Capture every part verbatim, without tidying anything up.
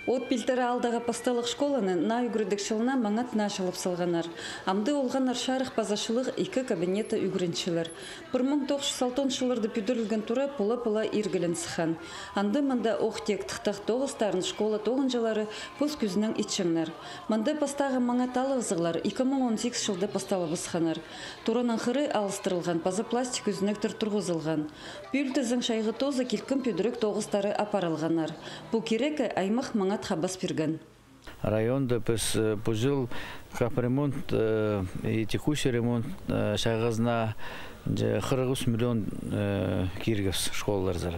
От пилтері алдағы пасталық школаны на үгірдік шылына маңат нашылып салғанар. Амды олғанар шарық пазашылық екі кабинеті үгіріншілер. бір мың тоғыз жүз алтыншы жылырды пүдірілген тура пұла-пұла иргілін сыхан. Анды мында оқтек тұқтақ тоғыстарын школа тоғынжылары пұз күзінің итшіңнер. Мында пастағы маңат алығызығылар екі мың он сегіз жылды пасталы бұсқанар. Туранын қыры алыстырылған пазы пластик үзініктір тұрғызылған. Пүлтізің шайғы тозы келкін пүдірік тоғыстары апарылғанар. Бұл керекі аймақ маңат хабас берген. Районда біз бұл жыл капремонт и текущий ремонт шайғызына қырық үш миллион киргіз школалар.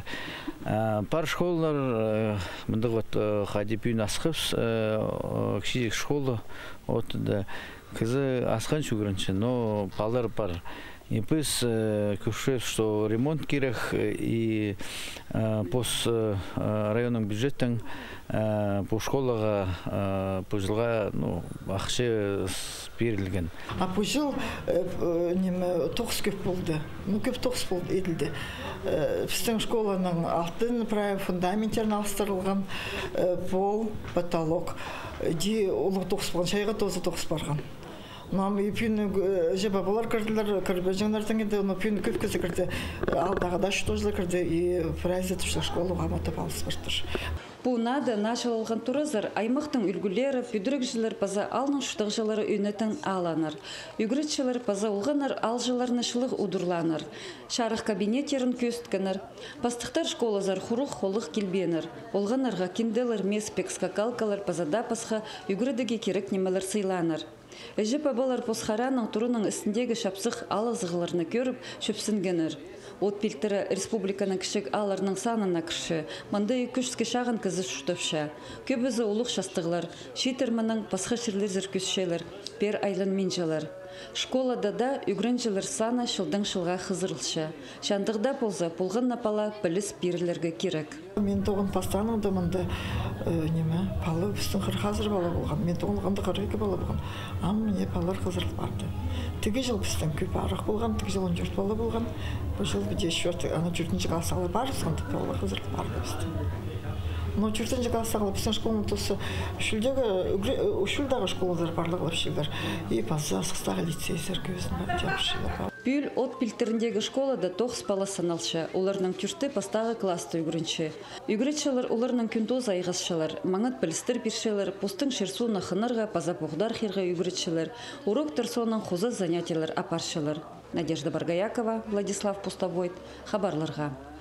Пар школалар мұндық от қадепүйін асқыз кіші школа отыда кізі асқан шүгірінші, но палар пар. И пыс күшев, что ремонт кирах и пос районным бюджетен по школага по жылга ну ақше берілген. А по жыл неме тоғыз көп болды. Ну көп тоғыз болды еділді. Біздің школаның алтын правил фундаменттерін алыстырылған пол, потолок. Ди олық тоғыз болған, шайға тозы тоғыз барған. Нам и пин жеба болар кырдылар, кырбежаннардан кенде, но пин көп көзі кірді. Алдағы да что жылы кірді и фразет что школу ғаматы балыс бұрттыр. Бұл нады нашылылған турызыр аймақтың үлгілері, пүдірікшілер паза алның шұтықшылары үйнетін аланыр. Үгіретшілер паза ұлғаныр, алжыларны шылық ұдырланыр. Шарық кабинеттерін көсткінір. Пастықтар школазар хұрық холық келбенір. Олғанарға кенделер, меспек, скакалкалар пазада пасқа үгіредіге керек немелер сыйланыр. Әжі пабалар посхараның тұрының үстіндегі шапсық алызығыларыны көріп шөпсінгенір. От пилтері республиканың кішік аларының санына кіші, мында екі жүз шағын кізі шүштіпші. Көбізі ұлық шастығылар, шетермінің пасқа шырлер зіркүсшелер, пер айлын менжелер. Школада да үгірінжелер саны шылдың шылға қызырылшы. Шандығда болса, болған напала біліс берілерге керек. Мен тоғын пастаныңды мұнда неме, палы біздің қыр қазір бала болған. Мен тоғынғанды қырық екі бала болған. Ам міне палар қызырыл барды. Тігі жыл біздің көп арық болған, тігі жыл он төрт бала болған. Бұл жыл біде шөрті, ана жүртінші қалсағылар бар, сонда палы қызырыл барды біздің. Но жүртінші қалсағылар біздің школының тұсы үшілдағы школалар барлығылар шелдер. И пазы асықстағы лицейсер көзін бар жапшылар. Пүл от пилтеріндегі школада тоғыз бала саналшы, оларның түршті пастағы класты үгірінші. Үгіретшілер оларның күнтоз айғызшылар, маңат білістір біршілер, постың шерсу нақынырға паза бұғдар хирға үгіретшілер, урок тұрсоның қозы занятелер апаршылар. Надежда Баргаякова, Владислав Пустовойт, хабарларға.